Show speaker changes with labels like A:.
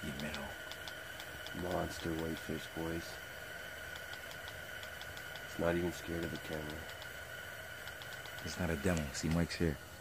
A: Dímelo.
B: Monster whitefish, boys. It's not even scared of the camera.
A: It's not a demo. See, Mike's here.